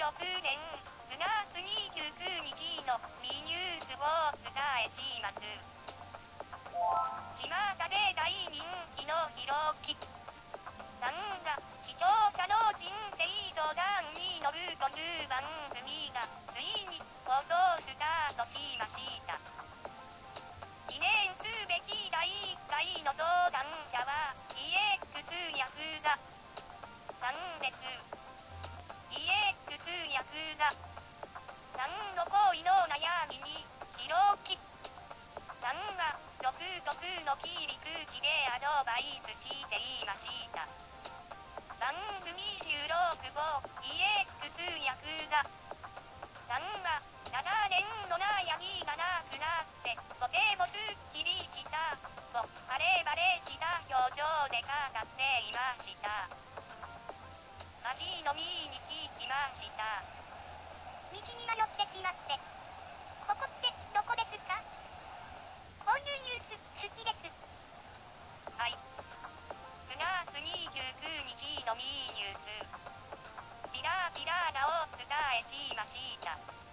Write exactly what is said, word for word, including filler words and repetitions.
ろくねんくがつにじゅうくにちのミニュースをお伝えします。巷で大人気のひろきさんが視聴者の人生相談に乗るという番組がついに放送スタートしました。記念すべきだいいっかいの相談者は イーエックス ヤクザさんです。 イーエックス ヤクザさんの恋の悩みにひろきさんは独特の切り口でアドバイスしていました。番組収録後 イーエックス ヤクザさんは長年の悩みがなくなってとてもすっきりしたと晴れ晴れした表情で語っていました。味飲みに聞きました。道に迷ってしまってここってどこですか？こういうニュース好きです。はい。くがつにじゅうくにちのミニュースピラピラがお伝えしました。